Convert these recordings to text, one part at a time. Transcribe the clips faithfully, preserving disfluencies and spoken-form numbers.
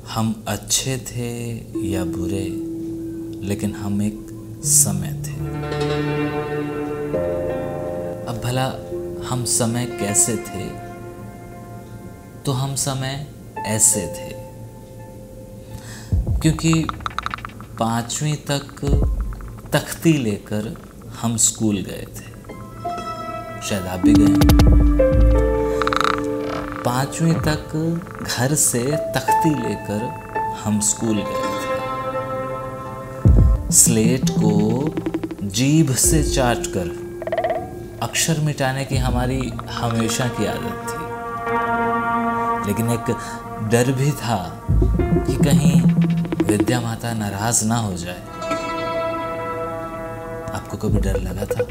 हम अच्छे थे या बुरे, लेकिन हम एक समय थे। अब भला हम समय कैसे थे? तो हम समय ऐसे थे, क्योंकि पांचवी तक तख्ती लेकर हम स्कूल गए थे। शायद आप भी गए। पांचवी तक घर से तख्ती लेकर हम स्कूल गए थे। स्लेट को जीभ से चाटकर अक्षर मिटाने की हमारी हमेशा की आदत थी, लेकिन एक डर भी था कि कहीं विद्या माता नाराज ना हो जाए। आपको कभी डर लगा था?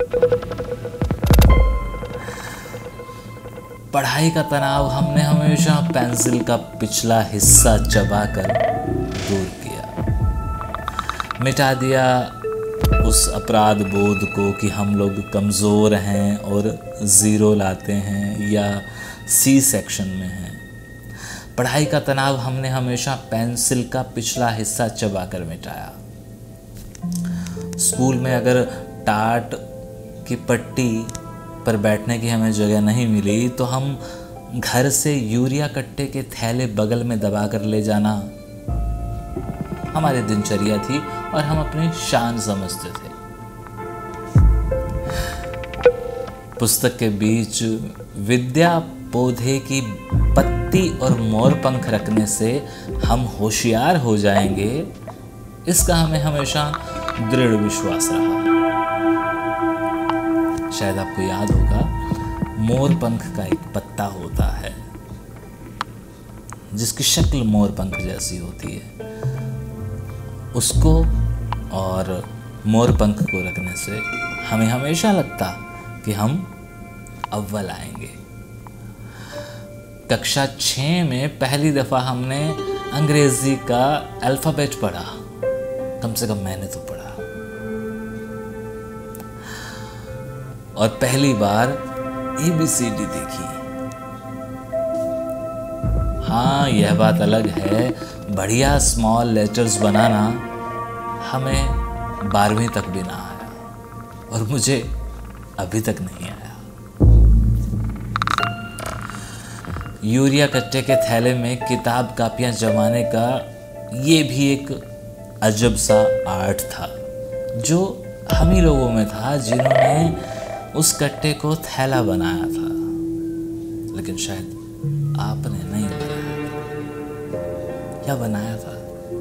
पढ़ाई का तनाव हमने हमेशा पेंसिल का पिछला हिस्सा चबाकर दूर किया। मिटा दिया उस अपराध बोध को कि हम लोग कमज़ोर हैं और ज़ीरो लाते हैं या सी सेक्शन में हैं। पढ़ाई का तनाव हमने हमेशा पेंसिल का पिछला हिस्सा चबाकर मिटाया। स्कूल में अगर टाट की पट्टी पर बैठने की हमें जगह नहीं मिली तो हम घर से यूरिया कट्टे के थैले बगल में दबा कर ले जाना हमारी दिनचर्या थी और हम अपनी शान समझते थे। पुस्तक के बीच विद्या पौधे की पत्ती और मोर पंख रखने से हम होशियार हो जाएंगे, इसका हमें हमेशा दृढ़ विश्वास रहा। शायद आपको याद होगा, मोर पंख का एक पत्ता होता है जिसकी शक्ल मोर पंख जैसी होती है। उसको और मोर पंख को रखने से हमें हमेशा लगता कि हम अव्वल आएंगे। कक्षा छः में पहली दफा हमने अंग्रेजी का अल्फाबेट पढ़ा, कम से कम मैंने तो पढ़ा। और पहली बार ए बी सी डी देखी। हाँ, यह बात अलग है, बढ़िया स्मॉल लेटर्स बनाना हमें बारहवीं तक भी ना आया, और मुझे अभी तक नहीं आया। यूरिया कट्टे के थैले में किताब कापियां जमाने का ये भी एक अजब सा आर्ट था, जो हम ही लोगों में था जिन्होंने उस कट्टे को थैला बनाया था, लेकिन शायद आपने नहीं बनाया था। या बनाया था?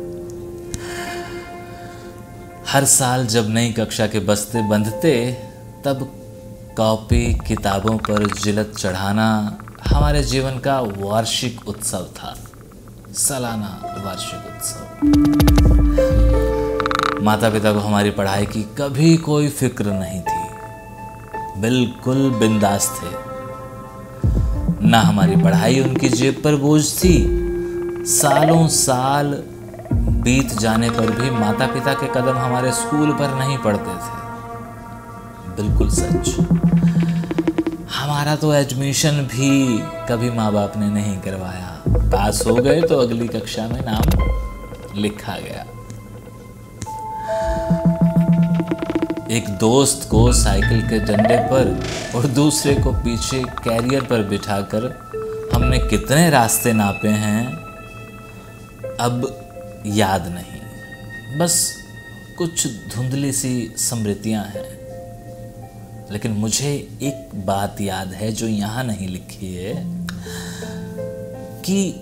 हर साल जब नई कक्षा के बस्ते बंधते, तब कॉपी किताबों पर जिलत चढ़ाना हमारे जीवन का वार्षिक उत्सव था, सालाना वार्षिक उत्सव। माता पिता को हमारी पढ़ाई की कभी कोई फिक्र नहीं थी, बिल्कुल बिंदास थे। ना हमारी पढ़ाई उनकी जेब पर बोझ थी। सालों साल बीत जाने पर भी माता पिता के कदम हमारे स्कूल पर नहीं पड़ते थे। बिल्कुल सच। हमारा तो एडमिशन भी कभी माँ बाप ने नहीं करवाया। पास हो गए तो अगली कक्षा में नाम लिखा गया। एक दोस्त को साइकिल के डंडे पर और दूसरे को पीछे कैरियर पर बिठाकर हमने कितने रास्ते नापे हैं अब याद नहीं, बस कुछ धुंधली सी स्मृतियां हैं। लेकिन मुझे एक बात याद है जो यहाँ नहीं लिखी है, कि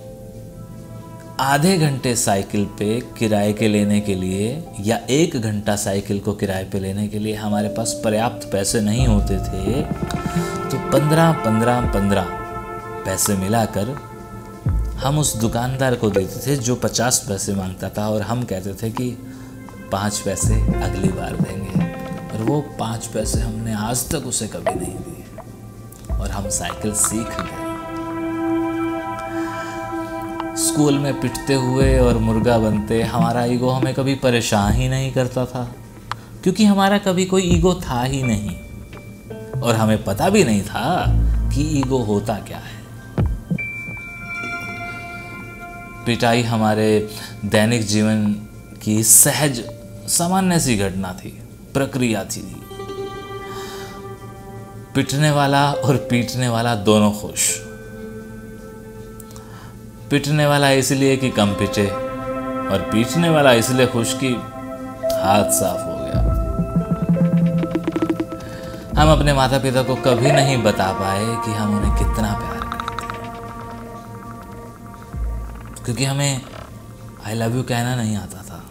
आधे घंटे साइकिल पे किराए के लेने के लिए या एक घंटा साइकिल को किराए पे लेने के लिए हमारे पास पर्याप्त पैसे नहीं होते थे, तो पंद्रह पंद्रह पंद्रह पैसे मिलाकर हम उस दुकानदार को देते थे जो पचास पैसे मांगता था, और हम कहते थे कि पाँच पैसे अगली बार देंगे, और वो पाँच पैसे हमने आज तक उसे कभी नहीं दिए, और हम साइकिल सीख गए। स्कूल में पिटते हुए और मुर्गा बनते हमारा ईगो हमें कभी परेशान ही नहीं करता था, क्योंकि हमारा कभी कोई ईगो था ही नहीं, और हमें पता भी नहीं था कि ईगो होता क्या है। पिटाई हमारे दैनिक जीवन की सहज सामान्य सी घटना थी, प्रक्रिया थी। पिटने वाला और पीटने वाला दोनों खुश। पिटने वाला इसलिए कि कम पिटे और पीटने वाला इसलिए खुश कि हाथ साफ हो गया। हम अपने माता पिता को कभी नहीं बता पाए कि हम उन्हें कितना प्यार करते हैं, क्योंकि हमें आई लव यू कहना नहीं आता था।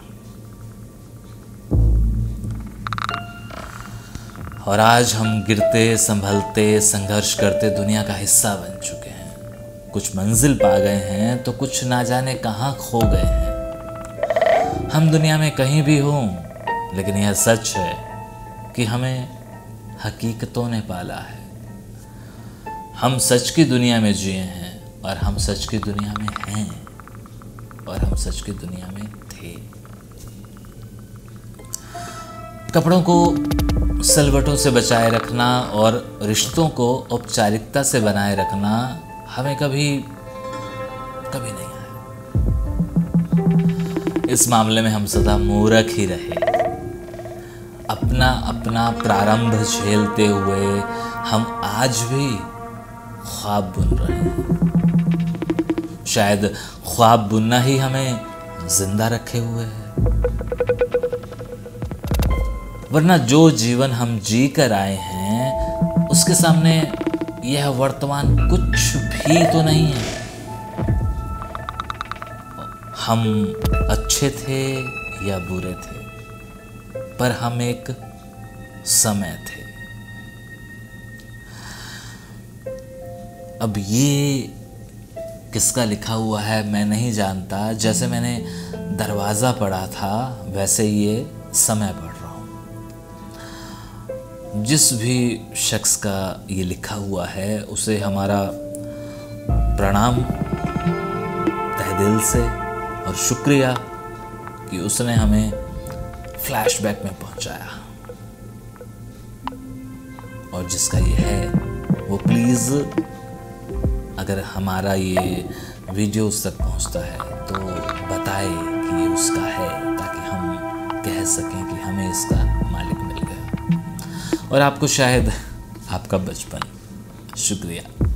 और आज हम गिरते संभलते संघर्ष करते दुनिया का हिस्सा बन चुके हैं। कुछ मंजिल पा गए हैं तो कुछ ना जाने कहाँ खो गए हैं। हम दुनिया में कहीं भी हों, लेकिन यह सच है कि हमें हकीकतों ने पाला है। हम सच की दुनिया में जिए हैं और हम सच की दुनिया में हैं और हम सच की दुनिया में थे। कपड़ों को सलवटों से बचाए रखना और रिश्तों को औपचारिकता से बनाए रखना हमें कभी कभी नहीं आया। इस मामले में हम सदा मूर्ख ही रहे। अपना अपना प्रारंभ झेलते हुए हम आज भी ख्वाब बुन रहे हैं। शायद ख्वाब बुनना ही हमें जिंदा रखे हुए है, वरना जो जीवन हम जी कर आए हैं उसके सामने यह वर्तमान कुछ भी तो नहीं है। हम अच्छे थे या बुरे थे, पर हम एक समय थे। अब ये किसका लिखा हुआ है मैं नहीं जानता। जैसे मैंने दरवाज़ा पढ़ा था वैसे ये समय पढ़ रहा हूँ। जिस भी शख्स का ये लिखा हुआ है उसे हमारा प्रणाम तहे दिल से और शुक्रिया कि उसने हमें फ्लैशबैक में पहुंचाया। और जिसका ये है वो प्लीज़ अगर हमारा ये वीडियो उस तक पहुंचता है तो बताए कि ये उसका है, ताकि हम कह सकें कि हमें इसका मालिक मिल गया। और आपको शायद आपका बचपन। शुक्रिया।